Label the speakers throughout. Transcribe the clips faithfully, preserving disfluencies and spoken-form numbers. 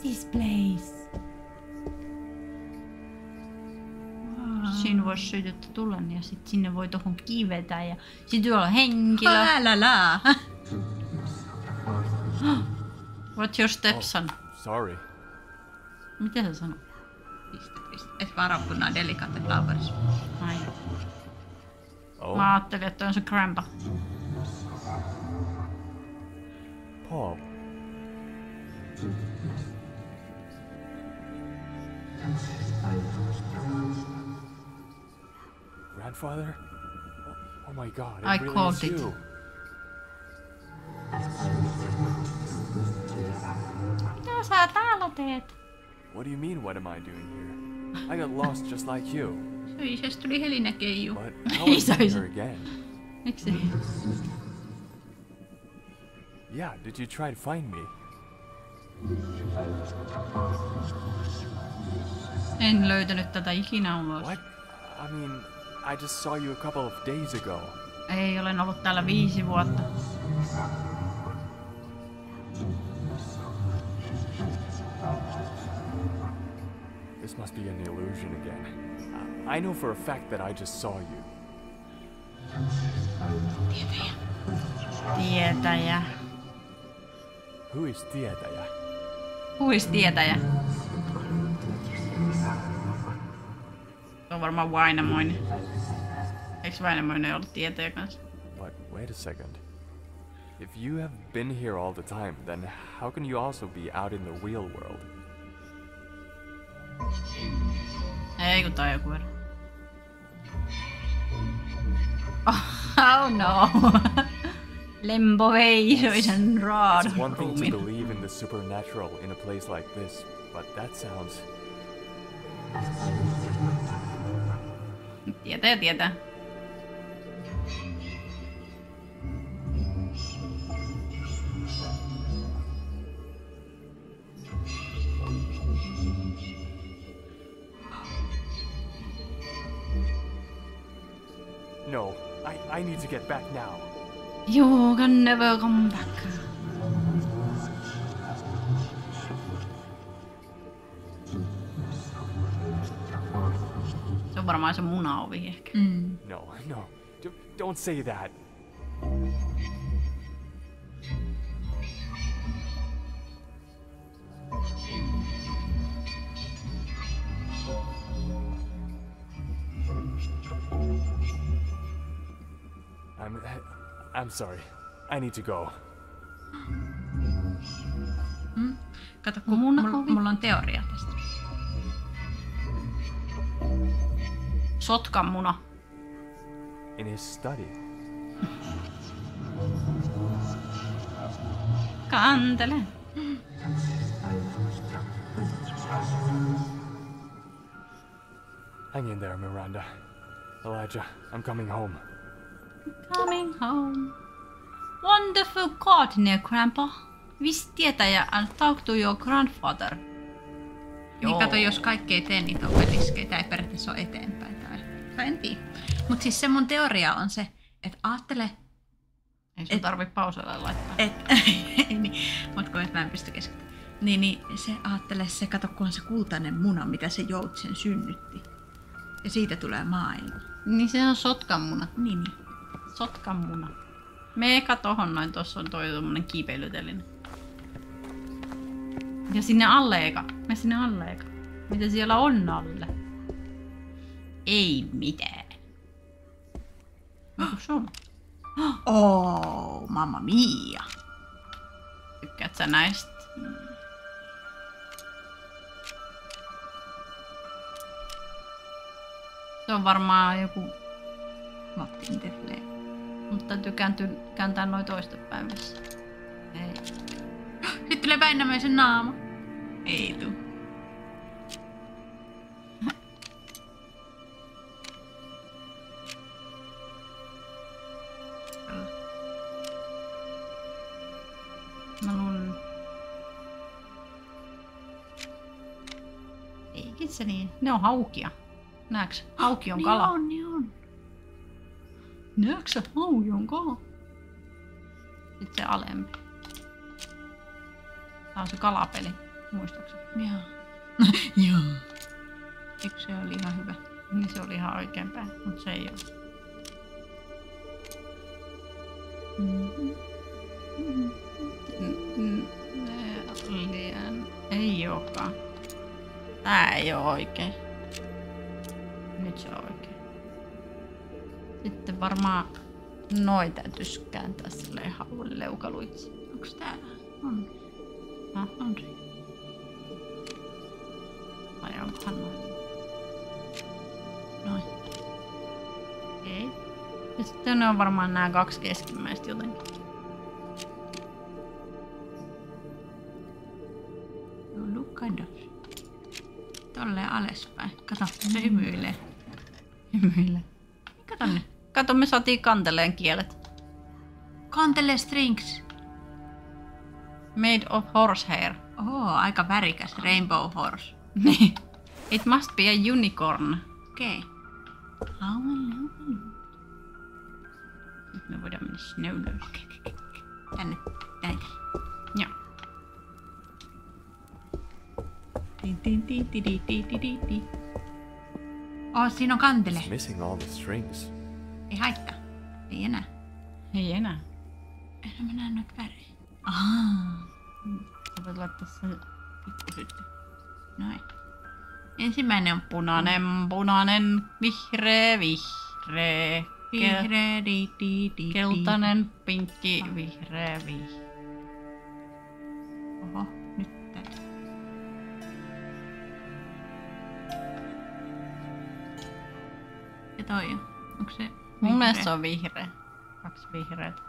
Speaker 1: this place? Siinä voisi sytyttää tulen ja sit sinne voi tohon kivetä ja sit tuolla on henkilö.
Speaker 2: Älä.
Speaker 1: What's your stepson?
Speaker 3: Oh, sorry.
Speaker 1: Mitä sä sanot?
Speaker 2: Piste, piste. Et varo, kun nää delicate flowers.
Speaker 1: Ai.
Speaker 3: Oh,
Speaker 1: Mä ajattelin, että on se grandpa.
Speaker 3: Paul. Grandfather? Oh, oh my God! It
Speaker 1: I
Speaker 3: really
Speaker 1: called
Speaker 3: is
Speaker 1: it.
Speaker 3: you.
Speaker 1: Mitä sä täällä teet?
Speaker 3: What do you mean? What am I doing here? I got lost just like you.
Speaker 2: Syisesti tuli helinäkeiju.
Speaker 3: But how is
Speaker 1: Ei
Speaker 3: here again?
Speaker 1: Miksi?
Speaker 3: Yeah, did you try to find me?
Speaker 1: En löytänyt tätä ikinä ulos.
Speaker 3: What? I mean, I just saw you a couple of days ago.
Speaker 1: Ei, olen ollut täällä viisi vuotta.
Speaker 3: This must be an illusion again. Uh, I know for a fact that I just saw you.
Speaker 2: Tietäjä.
Speaker 1: Tietäjä.
Speaker 3: Who is Tietäjä?
Speaker 1: Huis tietäjä. Se on varmaan Vainamoinen. Eiks Vainamoinen ollut tietäjä kanssa?
Speaker 3: But wait a second. If you have been here all the time, then how can you also be out in the real world?
Speaker 1: Ei kun tää on joku ero. Oh, oh no. Lembo vei sen raad.
Speaker 3: It's one thing to believe in the supernatural in a place like this, but that sounds...
Speaker 1: Tietää, tietää.
Speaker 3: No, I, I need to get back now.
Speaker 1: You can never come back. Se on varmaan se munaovi ehkä.
Speaker 2: Mm.
Speaker 3: No, no, D don't say that. I'm... I'm sorry. I need to go.
Speaker 2: Mm. Kato, kun
Speaker 1: Muna
Speaker 2: mulla,
Speaker 1: ovi.
Speaker 2: mulla on teoria tästä.
Speaker 1: Sotkan muna.
Speaker 3: In his study.
Speaker 1: Kantele.
Speaker 3: Hang in there, Miranda. Elijah, I'm coming home.
Speaker 1: Coming home. Wonderful gardener, Grandpa. Visst tietäjä and talk to your grandfather.
Speaker 2: Niin kato, jos kaikki ei tee niitä opetiskeitä, ei periaatteessa ole eteenpäin. Tai, tai en tiedä. Mutta siis se mun teoria on se, että ajattele...
Speaker 1: Ei sun tarvi pauselle laittaa.
Speaker 2: Et, niin, mutta kun et mä en pysty keskittymään. Niin, niin se ajattele se, kato kun on se kultainen muna, mitä se joutsen synnytti. Ja siitä tulee maailma.
Speaker 1: Niin se on sotkan muna.
Speaker 2: Niin, niin.
Speaker 1: Sotkan muna. Me eka tohon noin, tossa on toi tommonen kiipeilyteline. Ja sinne alle eka. Me sinne alle eka. Mitä siellä on alle? Ei mitään. Onko sun?
Speaker 2: Oh, mamma mia.
Speaker 1: Tykkäät sä näistä? Se on varmaan joku...
Speaker 2: Matti, miten silleen?
Speaker 1: Mutta täytyy kääntyä, kääntää noin toistepäin missä. Ei.
Speaker 2: Sitten tulee Väinämöisen naama. Ei tuu.
Speaker 1: Mä luulen... Eikin se niin. Ne on haukia. Näetkö? Hauki on kala.
Speaker 2: Niin on, niin on.
Speaker 1: Näetkö sä? Hauki on kala. Sitten se alempi. Tää on se kalapeli. muistaakseni.
Speaker 2: Joo. Joo. Eikö se oli ihan hyvä?
Speaker 1: Niin se oli ihan oikein päin, mutta se ei ole. Mm-hmm. Mm-hmm. Liian. Ei olekaan. Tää ei oo oikein. Nyt se on oikein. Sitten varmaan noin täytyis kääntää silleen haulle leukaluiksi.
Speaker 2: Onks täällä? On.
Speaker 1: No.
Speaker 2: On se.
Speaker 1: Vai onkohan noin?
Speaker 2: Noin.
Speaker 1: Ei. Ja sitten ne on varmaan nää kaksi keskimmäistä jotenkin.
Speaker 2: No, look kind of. Tolleen alaspäin. Kato, se hymyilee.
Speaker 1: Hymyille.
Speaker 2: Kato nyt.
Speaker 1: Kato, me saatiin kanteleen kielet.
Speaker 2: Kantele strings.
Speaker 1: Made of horsehair.
Speaker 2: Oho, aika värikäs. Rainbow horse.
Speaker 1: Niin. It must be a unicorn.
Speaker 2: Okei. Okay.
Speaker 1: Nyt me voidaan mennä sinne ylös.
Speaker 2: Tänne. Näitä.
Speaker 1: Joo.
Speaker 2: Tin, tin, tin, tin, tin, tin, tin, tin. Oh, siinä on kantele.
Speaker 3: It's missing all the strings.
Speaker 2: Ei haittaa. Ei enää.
Speaker 1: Ei enää.
Speaker 2: En mä näe noita värejä. Ahaa.
Speaker 1: Sä voit laittaa sen pikkusytti.
Speaker 2: Noin. Ensimmäinen on
Speaker 1: Punainen, punainen, vihreä, vihreä.
Speaker 2: vihreä, di, di, di,
Speaker 1: Keltainen, pinkki, vihreä, vihreä.
Speaker 2: Oho, nyt tätä. Ja toi on. Onko se vihreä?
Speaker 1: Mun mielestä se on vihreä. Kaksi vihreät.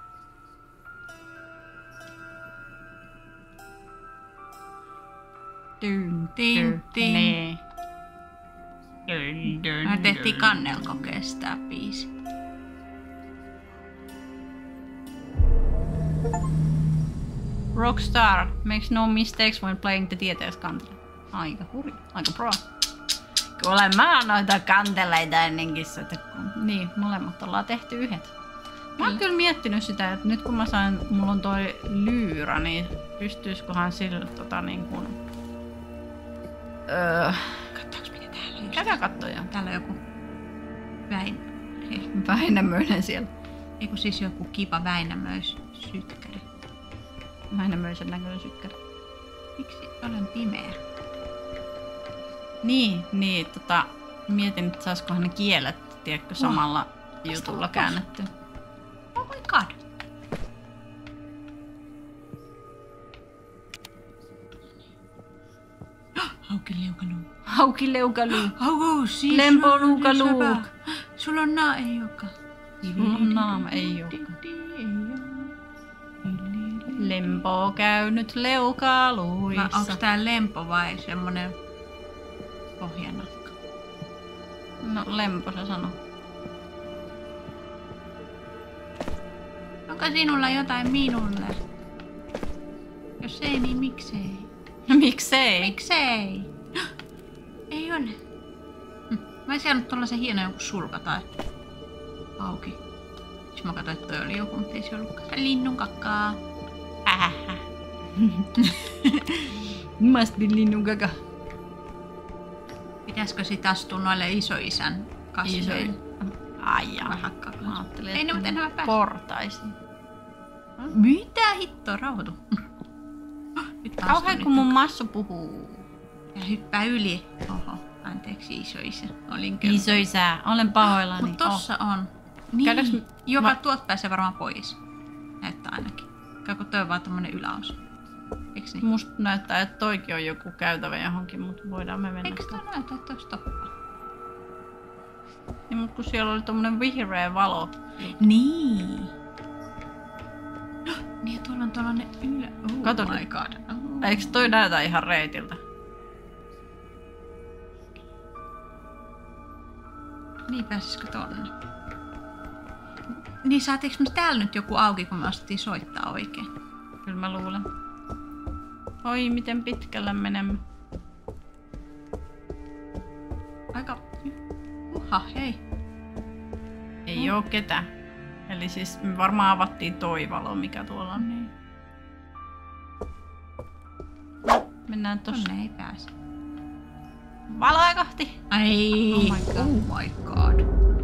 Speaker 1: Tyn,
Speaker 2: Tin, tin.
Speaker 1: Nee. Dyn, dyn,
Speaker 2: Me tehtiin
Speaker 1: dyn.
Speaker 2: kannelkokeesta tää biisi.
Speaker 1: Rockstar makes no mistakes when playing the tieteiskantele. Aika hurja, aika pro. Kuule, mä oon noita kanteleita ennenkin sitä. Niin, molemmat ollaan tehty yhdet. Mä oon kyllä miettinyt sitä, että nyt kun mä sain, mulla on toi lyyrä, niin pystyiskohan sillä tota niin kuin... Öö,
Speaker 2: Katsotaanko mitä täällä on?
Speaker 1: käydään kattoja.
Speaker 2: Täällä on joku Väin... Ei,
Speaker 1: Väinämöinen siellä.
Speaker 2: ei kun siis joku kiva Väinämöis sytkäri.
Speaker 1: Väinämöisen näköinen sykkäri.
Speaker 2: Miksi olen pimeä?
Speaker 1: Niin, niin, tota, mietin, että saiskohan ne kielet, tiedätkö, samalla oh, jutulla käännetty.
Speaker 2: Oh my god! Haukileukaluu.
Speaker 1: Haukileukaluu.
Speaker 2: Hauku, siis
Speaker 1: Lempoluukaluu.
Speaker 2: Sulla on naa, ei olekaan.
Speaker 1: Sulla on naama, ei olekaan. Lempo käynyt leukaluissa.
Speaker 2: Onko tää lempo vai semmonen pohjanakka?
Speaker 1: No lempo se sanoo.
Speaker 2: Onko sinulla jotain minulle? Jos ei, niin miksei?
Speaker 1: No miksei?
Speaker 2: Miksei? Ei ole. Hm. Mä en saanut tollasen hienon joku sulka tai auki. Siis mä katsoin, että toi oli joku, mutta ei se ollutkaan. Se linnun kakkaa.
Speaker 1: Hähähä. Must be linnun kaka.
Speaker 2: Pitäisikö sit astua noille isoisän kasveille?
Speaker 1: Ai jaa.
Speaker 2: Vai hakkaako?
Speaker 1: Mä ajattelin,
Speaker 2: Ei ne, mutta enää pääse.
Speaker 1: portaisin.
Speaker 2: Mitä hittoa, rauhoitu. Nyt
Speaker 1: Kauhean
Speaker 2: astun
Speaker 1: kun
Speaker 2: nyt
Speaker 1: mun massu puhuu.
Speaker 2: ja hyppää yli. Oho, anteeksi isoisä. Olin kyllä.
Speaker 1: Isoisä, olen pahoillani.
Speaker 2: Mut tossa
Speaker 1: Oh.
Speaker 2: on. Niin,
Speaker 1: Käydäänkö me-
Speaker 2: joka
Speaker 1: mä-
Speaker 2: tuot pääsee varmaan pois. Näyttää ainakin. Kaiko toi on vaan tommonen yläosa. Eiks niin?
Speaker 1: Musta näyttää, että toikin on joku käytävä johonkin, mutta voidaan me mennä.
Speaker 2: Eiks toi näytä, että toi stoppaa?
Speaker 1: Niin, mutta kun siellä oli tommonen vihreä valo.
Speaker 2: Niin. Niin ja tuolla on tollanen ylä... Oh
Speaker 1: Kato
Speaker 2: my
Speaker 1: nyt.
Speaker 2: god. Oh.
Speaker 1: Eikö toi näytä ihan reitiltä?
Speaker 2: Niin pääsisikö tonne? Niin saatiinko me täällä nyt joku auki, kun me astettiin soittaa oikein?
Speaker 1: Kyllä mä luulen. Oi, miten pitkällä menemme.
Speaker 2: Aika... Uha, hei.
Speaker 1: Ei oo ketään. Eli siis me varmaan avattiin toi valo, mikä tuolla on.
Speaker 2: Niin.
Speaker 1: Mennään tossa
Speaker 2: Tonne ei pääse.
Speaker 1: valoa kohti.
Speaker 2: Ai,
Speaker 1: Oh my god.
Speaker 2: oh my god.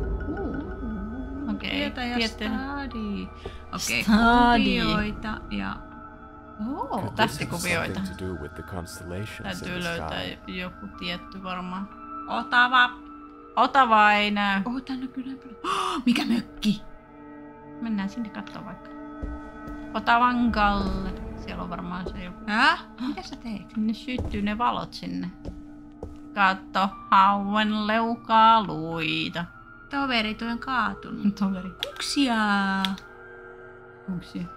Speaker 1: Okei,
Speaker 2: Tietä ja
Speaker 1: tieteen.
Speaker 2: stadi. Okei,
Speaker 1: Stadi.
Speaker 2: kuvioita ja...
Speaker 1: Oo,
Speaker 3: Could this have
Speaker 1: tähtikuvioita.
Speaker 3: something to do with the constellations in
Speaker 1: Täytyy
Speaker 3: the
Speaker 1: löytää
Speaker 3: sky?
Speaker 1: joku tietty varmaan.
Speaker 2: Otava.
Speaker 1: Ota vai näy.
Speaker 2: Oh, tänne kyllä paljon. Oh, mikä mökki?
Speaker 1: Mennään sinne katsomaan vaikka. Otavan Kalle. Siellä on varmaan se joku.
Speaker 2: Häh? Mitä sä teit?
Speaker 1: Ne syttyy ne valot sinne. Katso, hauen leukaa luita.
Speaker 2: Toveri, toi on kaatunut.
Speaker 1: Toveri.
Speaker 2: Kuksia.
Speaker 1: Onks se?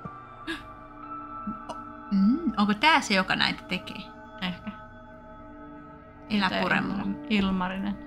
Speaker 2: Mm, onko tää se, joka näitä tekee?
Speaker 1: Ehkä.
Speaker 2: Elä
Speaker 1: Tää
Speaker 2: puremulla.
Speaker 1: Ilmarinen.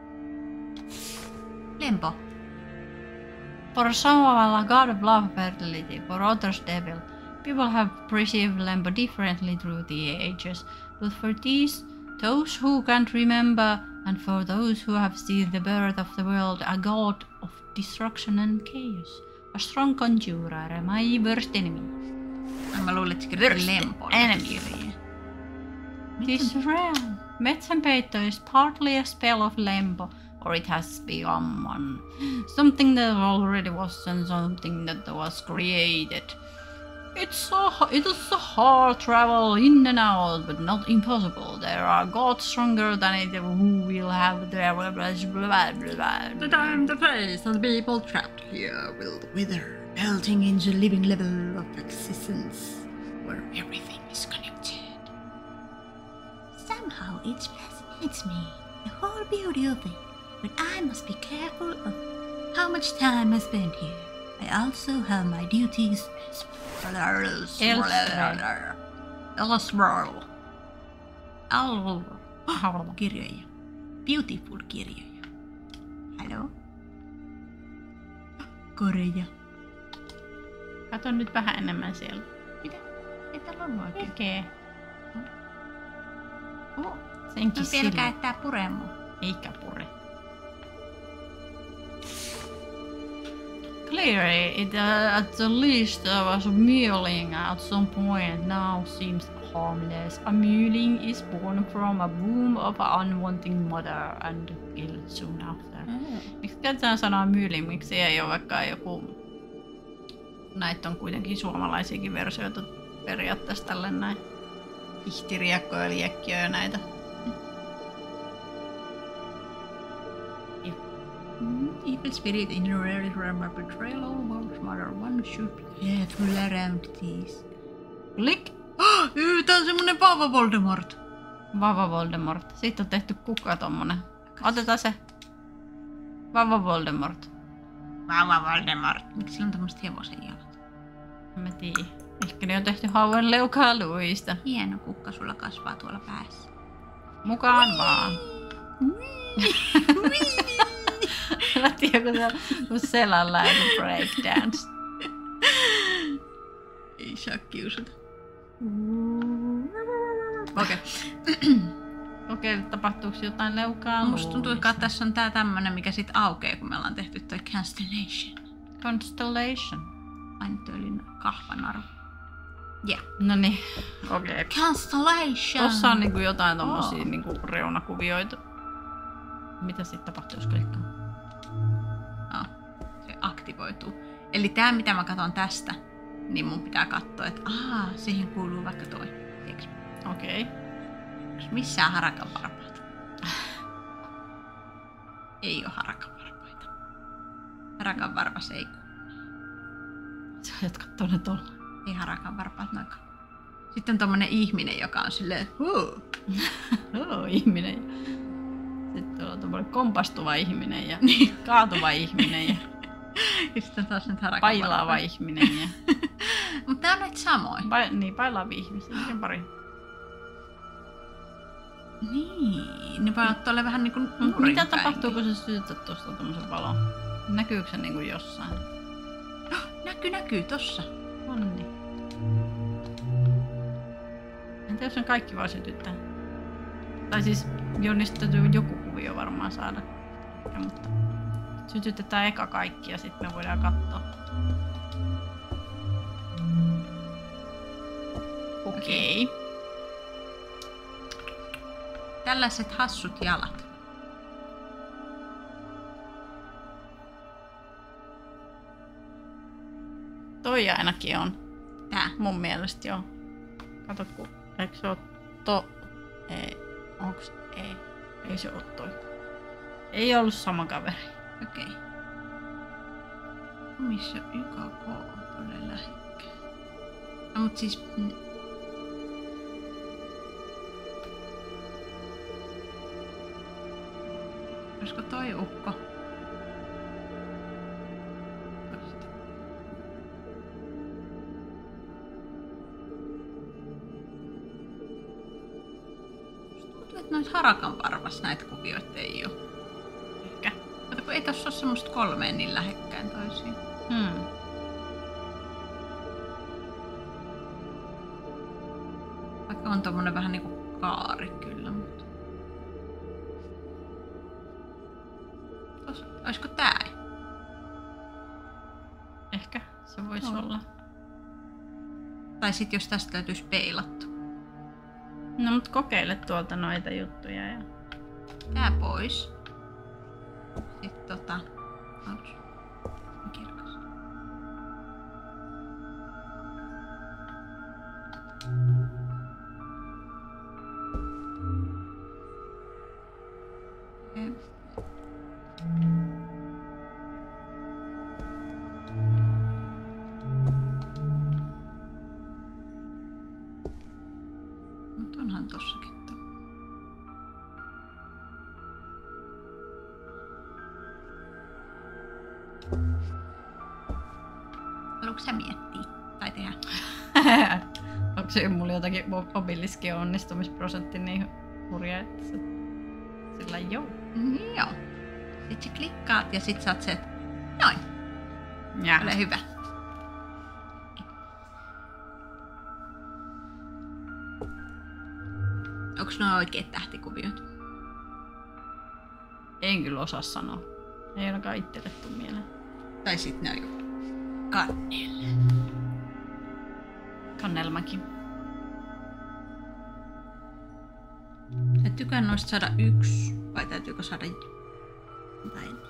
Speaker 2: Lempo.
Speaker 1: For some of a god of love fertility, for others devil. People have perceived Lembo differently through the ages, but for these, those who can't remember, and for those who have seen the birth of the world, a god of destruction and chaos, a strong conjurer, my worst enemy.
Speaker 2: Ai, mä luulin, että se kirjoitti Lempo.
Speaker 1: Enemy. This realm, Metsänpeitto is partly a spell of Lembo, or it has become one. Something that already was and something that was created. It's a, it is a hard travel in and out, but not impossible. There are gods stronger than it who will have their blah blah blah blah.
Speaker 2: The time, the place, and the people trapped here will wither, melting into the living level of existence, where everything is connected. Somehow it fascinates me, the whole beauty of it, but I must be careful of how much time I spend here. I also have my duties elsewhere. Elsewhere. Kirjoja. Beautiful kirjoja. Hello? Koreja.
Speaker 1: Kato nyt vähän enemmän siellä.
Speaker 2: Mitä? Ei täällä on oikein.
Speaker 1: Tekee.
Speaker 2: Oh,
Speaker 1: Senkin
Speaker 2: no pelkää,
Speaker 1: sillä.
Speaker 2: että tää puree mua.
Speaker 1: Eikä pure. Clearly, it uh, at the least uh, was mewling at some point. Now seems harmless. A mewling is born from a womb of an unwanting mother and killed soon after. Miksi käytetään sanaa myyling? Miksi ei ole vaikka joku... Näitä on kuitenkin suomalaisiakin versioita periaatteessa tälle näin. Ihtiriakkoja, liekkiä ja näitä.
Speaker 2: Evil spirit in a rare realm of betrayal or mother. One should be careful around these.
Speaker 1: Klik!
Speaker 2: Oh, tää on semmonen vauva Voldemort.
Speaker 1: Vava Voldemort. Siitä on tehty kukka tommonen. Otetaan se. Vava Voldemort.
Speaker 2: Vauva Voldemort. Miksi sillä on tämmöset hevosen jalat?
Speaker 1: En mä tiedä. Ehkä ne on tehty hauen leukaluista.
Speaker 2: Hieno kukka sulla kasvaa tuolla päässä.
Speaker 1: Mukaan vaan. Mä tiedän, kun se on selällä joku breakdance.
Speaker 2: Ei saa kiusata. Okei.
Speaker 1: Okei, tapahtuuko jotain leukaa?
Speaker 2: Musta tuntuu, että tässä on tää tämmönen, mikä sit aukeaa, kun me ollaan tehty toi Constellation.
Speaker 1: Constellation.
Speaker 2: Aina toi oli kahvanaru. Yeah.
Speaker 1: No niin, okei.
Speaker 2: Constellation!
Speaker 1: Tossa on niinku jotain tommosia
Speaker 2: Oh.
Speaker 1: niinku reunakuvioita. Mitä sit tapahtuu, jos klikkaa?
Speaker 2: No, se aktivoituu. Eli tää, mitä mä katson tästä, niin mun pitää katsoa, että aah, siihen kuuluu vaikka toi. Tiedätkö?
Speaker 1: Okei.
Speaker 2: Onks missään harakan varpaita? Ei oo harakan varpaita. Harakan varpas ei kuulu.
Speaker 1: Sä ajat kattoo ne tolla.
Speaker 2: Ei harakan varpaat noinkaan. Sitten on tommonen ihminen, joka on silleen, huu.
Speaker 1: Oo, ihminen. Sitten on tommonen kompastuva ihminen ja
Speaker 2: Niin.
Speaker 1: kaatuva ihminen ja
Speaker 2: Ja sitten on taas nyt harakan
Speaker 1: pailaava
Speaker 2: varpaat.
Speaker 1: ihminen ja...
Speaker 2: Mutta tää on näitä samoja.
Speaker 1: Pa- niin, pailaavia ihmisiä. Miten pari?
Speaker 2: Niin, ne voi ottaa olla vähän niinku
Speaker 1: Mut
Speaker 2: nurin
Speaker 1: mitä
Speaker 2: päin.
Speaker 1: tapahtuu, kun sä sytytät tuosta tommosen valon? Näkyykö se niinku jossain?
Speaker 2: Näkyy, näkyy tossa.
Speaker 1: Onni. Entä jos on kaikki vaan sytyttää? Tai siis Jonnista täytyy joku kuvio varmaan saada. Ja, mutta sytytetään eka kaikki ja sitten me voidaan katsoa. Okei. Okay.
Speaker 2: Tällaiset hassut jalat.
Speaker 1: Toi ainakin on.
Speaker 2: Tää.
Speaker 1: Mun mielestä joo. Kato kun, eikö se oo to... Ei. Onks ei? Ei se oo toi. Ei ollut sama kaveri.
Speaker 2: Okei. Okay. Missä Y K K on tuolle lähekkäin? No mut siis... Mm. Olisiko toi ukko? Toista. Tuntuu, että noit harakan parvas näitä kuvioita ei oo.
Speaker 1: Ehkä.
Speaker 2: Kato, kun ei tossa oo semmoista kolmeen niin lähekkäin toisiin.
Speaker 1: Hmm.
Speaker 2: Vaikka on tommonen vähän niinku kaari kyllä, mutta... Tos, oisko tää?
Speaker 1: Ehkä se voisi
Speaker 2: No.
Speaker 1: olla.
Speaker 2: Tai sit jos tästä löytyisi peilattu.
Speaker 1: No mut kokeile tuolta noita juttuja ja...
Speaker 2: Tää pois. Sitten tota... Auts. Kirkas. Okei. Mut onhan tossakin tuo. Haluatko sä miettiä tai tehdä?
Speaker 1: Onko se mulla jotakin Obeliskin onnistumisprosentti niin hurja, että se... Sillä joo.
Speaker 2: Mm, joo. Sitten sä klikkaat ja sit saat se, noin,
Speaker 1: Ja.
Speaker 2: ole hyvä. Onks nuo oikeet tähtikuviot?
Speaker 1: En kyllä osaa sanoa. Ei ainakaan itselle tuu mieleen.
Speaker 2: Tai sit ne on joku kannelle.
Speaker 1: Kannelmäki.
Speaker 2: Täytyykö noista saada yksi vai täytyykö saada tai niin?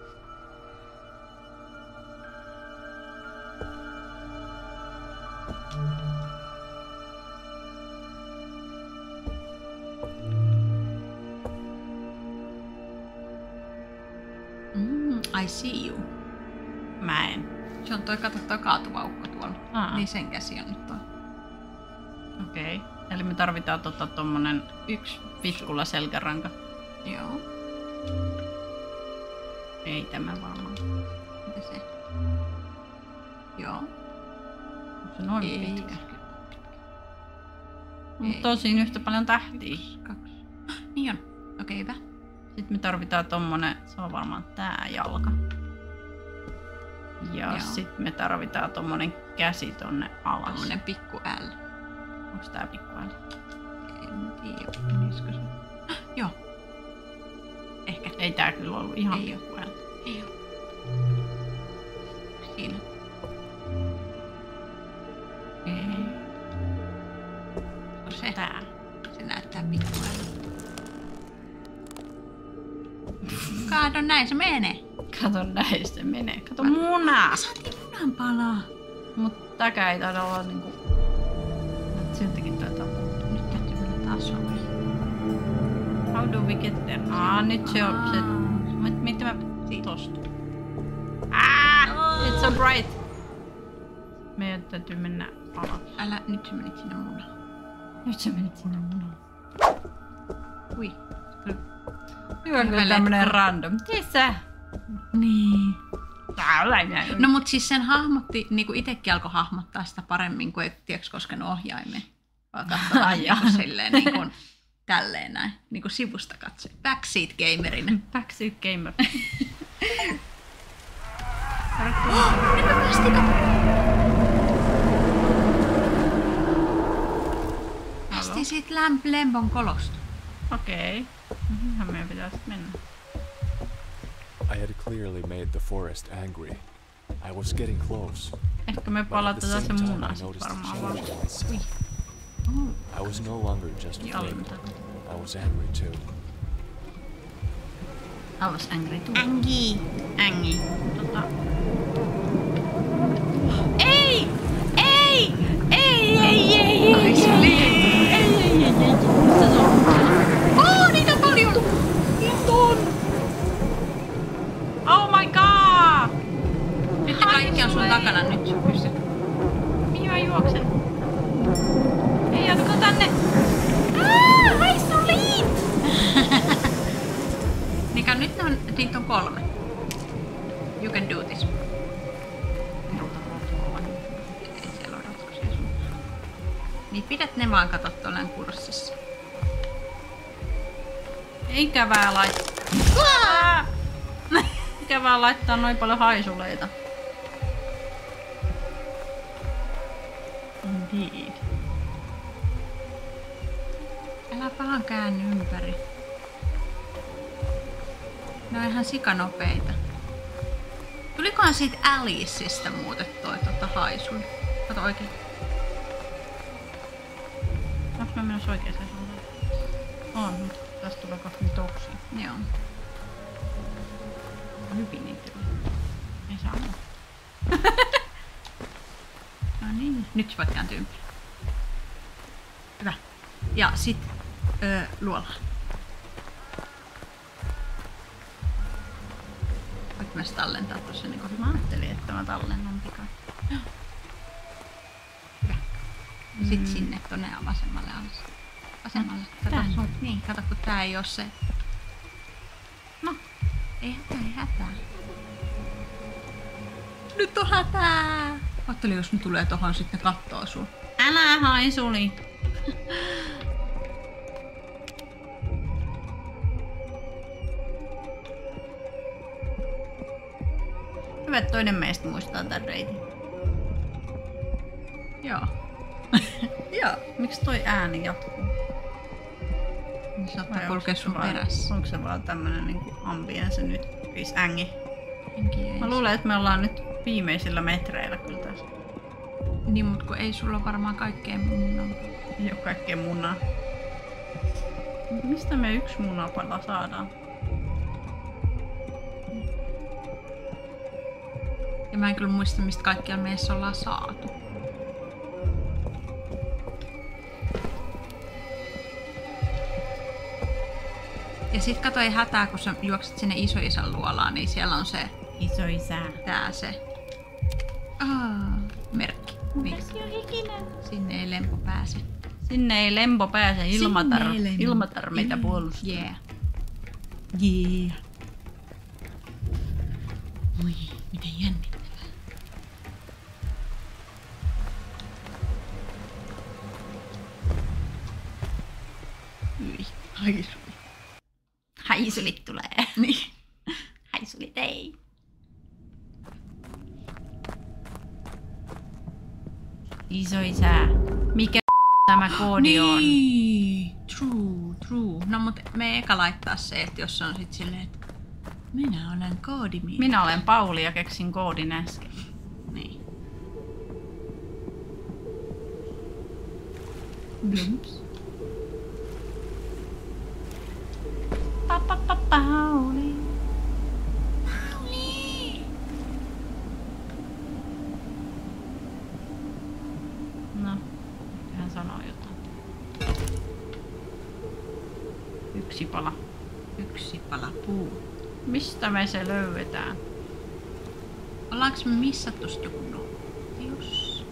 Speaker 2: Mm, I see you.
Speaker 1: Mä en.
Speaker 2: Se on toi, kato toi kaatuva ukko tuolla.
Speaker 1: Aa.
Speaker 2: Niin sen käsi on nyt toi.
Speaker 1: Okei. Okay. Eli me tarvitaan tota tommonen yksi vitkulla selkäranka.
Speaker 2: Joo.
Speaker 1: Ei tämä varmaan.
Speaker 2: Mitä se? Joo.
Speaker 1: Onko se noin
Speaker 2: Ei.
Speaker 1: pitkä?
Speaker 2: Ei.
Speaker 1: Mutta on siinä yhtä paljon tähtiä.
Speaker 2: Kaksi. Niin on. Okei, hyvä.
Speaker 1: Sitten me tarvitaan tommonen, se on varmaan tää jalka. Ja
Speaker 2: Joo.
Speaker 1: sitten me tarvitaan tommonen käsi tonne alas.
Speaker 2: Tommonen pikku L.
Speaker 1: Onks tää pikkuääli?
Speaker 2: En tiedä, menisikö se? Joo. Ehkä.
Speaker 1: Ei tää kyllä ollut ihan
Speaker 2: Ei oo.
Speaker 1: pikkuääli.
Speaker 2: Ei oo. Siinä.
Speaker 1: Ei.
Speaker 2: On se.
Speaker 1: Tää.
Speaker 2: Se näyttää pikku L. Kaado, näin se menee.
Speaker 1: Kato näin se menee. Kato muna!
Speaker 2: Saatiin munan palaa.
Speaker 1: Mut tääkään ei taida olla niinku... Siltäkin taitaa puuttua.
Speaker 2: Nyt täytyy mennä taas Suomeen.
Speaker 1: How do we get there? Aa, nyt se on se... Mit- Mitä mä... Tosta. Ah! It's so bright! Meidän täytyy mennä alas.
Speaker 2: Älä, nyt sä menit sinne munaan.
Speaker 1: Nyt sä menit sinne munaan.
Speaker 2: Ui.
Speaker 1: Hyvä
Speaker 2: Hyvä
Speaker 1: kyllä tämmönen
Speaker 2: letku.
Speaker 1: random. Tisä!
Speaker 2: Niin.
Speaker 1: Täällä minä.
Speaker 2: No mut siis sen hahmotti, niinku itekin alkoi hahmottaa sitä paremmin, kun ei tiedätkö koskenut ohjaimeen. Vaan katsoi
Speaker 1: Ai jaa.
Speaker 2: niinku silleen niinku tälleen näin, niinku sivusta katsoen. Backseat gamerina.
Speaker 1: Backseat gamer.
Speaker 2: Nyt me päästiin Päästiin siitä lämp- lempon kolosta.
Speaker 1: Okei. Mihinhän meidän pitää sit mennä?
Speaker 3: I had clearly made the forest angry. I was getting close.
Speaker 1: Ehkä me
Speaker 3: But at the
Speaker 1: palataan
Speaker 3: same
Speaker 1: se
Speaker 3: time,
Speaker 1: muna
Speaker 3: I
Speaker 1: sit
Speaker 3: noticed a
Speaker 1: varmaan vaan.
Speaker 3: change in myself.
Speaker 2: Oh.
Speaker 3: I was no longer just
Speaker 1: Jalka.
Speaker 3: afraid. I was angry too.
Speaker 1: I was angry too.
Speaker 2: Angi.
Speaker 1: Ängi. Tota... Ei! Ei! Ei! Ei! Ei! Ei!
Speaker 2: Haisuli.
Speaker 1: Ei! Ei! Ei! Ei! Missä se on?
Speaker 2: Oh, niitä on paljon!
Speaker 1: Niitä on! Oh my god!
Speaker 2: Nyt kaikki on sun takana nyt. Pysty.
Speaker 1: Mihin mä juoksen? Ei jatko tänne! Aah! Haisulit!
Speaker 2: Nika, nyt on, niitä on kolme. You can do this. Ei siellä ole ratkaisuja sun. Niin pidät ne vaan katot tuolleen kurssissa.
Speaker 1: Ikävää laittaa. Ikävää laittaa noin paljon haisuleita.
Speaker 2: Indeed. Älä vaan käänny ympäri. Ne on ihan sikanopeita. Tulikohan siitä Aliceista muutettua tota haisuli? Kato oikein.
Speaker 1: Onks mä menossa oikeeseen suuntaan? On, mutta tästä tulee kohta niitä oksia.
Speaker 2: Joo.
Speaker 1: Hyvin niitä tulee. Ei saa olla.
Speaker 2: No niin. Nyt voit kääntyä ympäri. Hyvä. Ja sit öö, luolaan. Voit myös tallentaa tuossa niin kuin
Speaker 1: Mä ajattelin, että mä tallennan pikaa.
Speaker 2: hyvä. Sit
Speaker 1: Mm.
Speaker 2: sinne tonne vasemmalle alas. Vasemmalle. Kato,
Speaker 1: Tänne.
Speaker 2: sun, niin, kato kun tää ei oo se.
Speaker 1: No.
Speaker 2: Ei hätää, ei hätää. Nyt on hätää! Ajattelin, jos ne tulee tohon sitten kattoo sun.
Speaker 1: Älä haisuli! Hyvä, että toinen meistä muistaa tän reitin.
Speaker 2: Joo.
Speaker 1: Joo. Miksi toi ääni jatkuu?
Speaker 2: Niin saattaa
Speaker 1: Vai
Speaker 2: kulkea
Speaker 1: onko se
Speaker 2: sun
Speaker 1: vaan-
Speaker 2: perässä.
Speaker 1: Onko se vaan tämmönen niinku ambience nyt? Siis ängi.
Speaker 2: Henki ei.
Speaker 1: Mä luulen, että me ollaan nyt viimeisillä metreillä kyllä tässä.
Speaker 2: Niin, mut kun ei sulla varmaan kaikkea munaa.
Speaker 1: Ei oo kaikkea munaa. Mistä me yksi munapala saadaan?
Speaker 2: Ja mä en kyllä muista, mistä kaikkialla meissä ollaan saatu. Ja sit kato, ei hätää, kun sä juokset sinne isoisän luolaan, niin siellä on se,
Speaker 1: Iso isä.
Speaker 2: tää se Aa, merkki. Niin,
Speaker 1: on hikinen.
Speaker 2: sinne ei lempo pääse.
Speaker 1: Sinne ei lempo pääse, ilmatar,
Speaker 2: Sinne ei lempo.
Speaker 1: ilmatar meitä
Speaker 2: Mm,
Speaker 1: puolustaa.
Speaker 2: Yeah.
Speaker 1: Yeah.
Speaker 2: Ui, miten jännittävää.
Speaker 1: Hyi, haisuli. Haisulit tulee.
Speaker 2: Niin.
Speaker 1: Haisulit ei. Iso isä. Mikä tämä koodi on?
Speaker 2: Niin, true, true. No mut me eka laittaa se, että jos se on sit silleen, että minä olen koodimies.
Speaker 1: Minä olen Pauli ja keksin koodin äsken.
Speaker 2: Niin.
Speaker 1: Blumps. Pa, pa, pa, Pauli.
Speaker 2: Pauli!
Speaker 1: No, hän sanoo jotain. Yksi pala.
Speaker 2: Yksi pala puu.
Speaker 1: Mistä me se löydetään?
Speaker 2: Ollaanko me missattu sit joku notti jossain?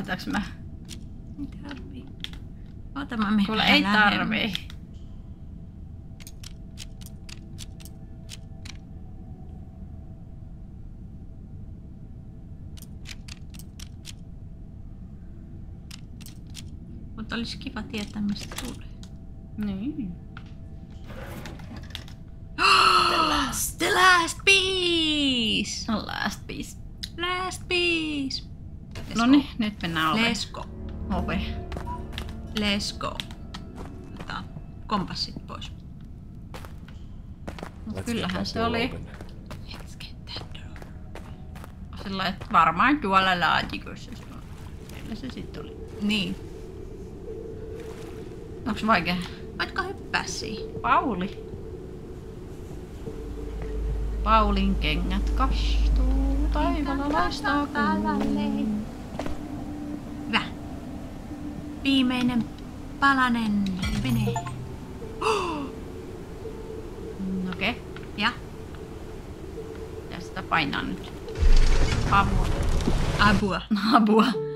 Speaker 1: Otaks mä?
Speaker 2: Ei tarvii. Ota mä menen
Speaker 1: Kuule,
Speaker 2: vähän
Speaker 1: ei
Speaker 2: lähemmäs.
Speaker 1: tarvii.
Speaker 2: Mutta olisi kiva tietää, mistä tulee.
Speaker 1: Niin.
Speaker 2: The last, the last piece!
Speaker 1: No last piece.
Speaker 2: Last piece! Let's
Speaker 1: No
Speaker 2: go.
Speaker 1: niin, nyt mennään oveen.
Speaker 2: Let's go.
Speaker 1: Ove.
Speaker 2: Let's go. Otetaan kompassit pois.
Speaker 1: Mut
Speaker 3: Let's get
Speaker 1: kyllähän
Speaker 3: that
Speaker 1: se
Speaker 3: door
Speaker 1: oli
Speaker 3: open.
Speaker 2: Let's get that door.
Speaker 1: sillä että varmaan tuolla laatikossa se on. Kyllä se sitten oli.
Speaker 2: Niin.
Speaker 1: Onks vaikea?
Speaker 2: Voitko hyppää siihen?
Speaker 1: Pauli. Paulin kengät kastuu taivaalla laistaa kuuluu.
Speaker 2: Hyvä. Viimeinen palanen vene.
Speaker 1: Mm, Okei. Okay.
Speaker 2: Ja
Speaker 1: Ja sitä painaa nyt. Apua.
Speaker 2: apua.
Speaker 1: Apua.